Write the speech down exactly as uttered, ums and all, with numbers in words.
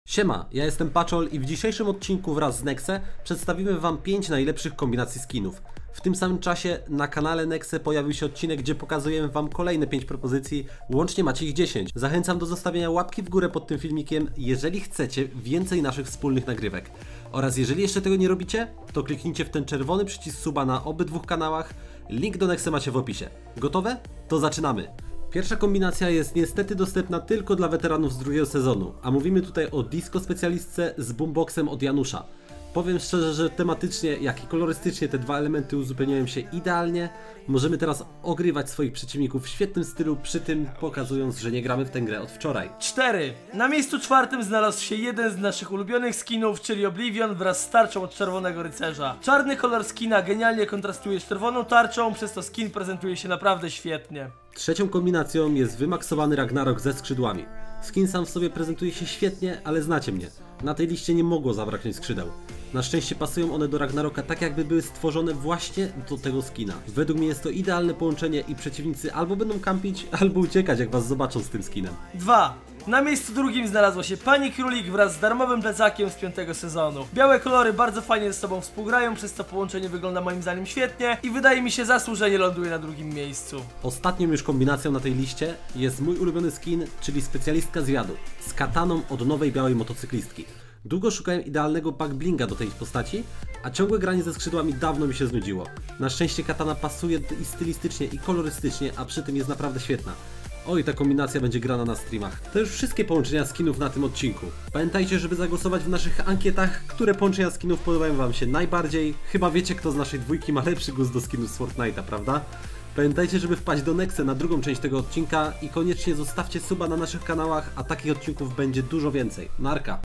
Siema, ja jestem Paczol i w dzisiejszym odcinku wraz z Nexe przedstawimy wam pięć najlepszych kombinacji skinów. W tym samym czasie na kanale Nexe pojawił się odcinek, gdzie pokazujemy wam kolejne pięć propozycji, łącznie macie ich dziesięć. Zachęcam do zostawienia łapki w górę pod tym filmikiem, jeżeli chcecie więcej naszych wspólnych nagrywek. Oraz jeżeli jeszcze tego nie robicie, to kliknijcie w ten czerwony przycisk suba na obydwu kanałach, link do Nexe macie w opisie. Gotowe? To zaczynamy! Pierwsza kombinacja jest niestety dostępna tylko dla weteranów z drugiego sezonu, a mówimy tutaj o disco specjalistce z boomboxem od Janusza. Powiem szczerze, że tematycznie, jak i kolorystycznie te dwa elementy uzupełniają się idealnie. Możemy teraz ogrywać swoich przeciwników w świetnym stylu, przy tym pokazując, że nie gramy w tę grę od wczoraj. cztery. Na miejscu czwartym znalazł się jeden z naszych ulubionych skinów, czyli Oblivion wraz z tarczą od Czerwonego Rycerza. Czarny kolor skina genialnie kontrastuje z czerwoną tarczą, przez to skin prezentuje się naprawdę świetnie. Trzecią kombinacją jest wymaksowany Ragnarok ze skrzydłami. Skin sam w sobie prezentuje się świetnie, ale znacie mnie. Na tej liście nie mogło zabraknąć skrzydeł. Na szczęście pasują one do Ragnaroka tak, jakby były stworzone właśnie do tego skina. Według mnie jest to idealne połączenie i przeciwnicy albo będą kampić, albo uciekać, jak was zobaczą z tym skinem. dwa. Na miejscu drugim znalazła się Pani Królik wraz z darmowym plecakiem z piątego sezonu. Białe kolory bardzo fajnie ze sobą współgrają, przez to połączenie wygląda moim zdaniem świetnie i wydaje mi się zasłużenie ląduje na drugim miejscu. Ostatnią już kombinacją na tej liście jest mój ulubiony skin, czyli specjalistka zwiadu, z kataną od nowej białej motocyklistki. Długo szukałem idealnego backblinga do tej postaci, a ciągłe granie ze skrzydłami dawno mi się znudziło. Na szczęście katana pasuje i stylistycznie i kolorystycznie, a przy tym jest naprawdę świetna. Oj, ta kombinacja będzie grana na streamach. To już wszystkie połączenia skinów na tym odcinku. Pamiętajcie, żeby zagłosować w naszych ankietach, które połączenia skinów podobają wam się najbardziej. Chyba wiecie, kto z naszej dwójki ma lepszy gust do skinów z Fortnite'a, prawda? Pamiętajcie, żeby wpaść do Nexe na drugą część tego odcinka i koniecznie zostawcie suba na naszych kanałach, a takich odcinków będzie dużo więcej. Narka!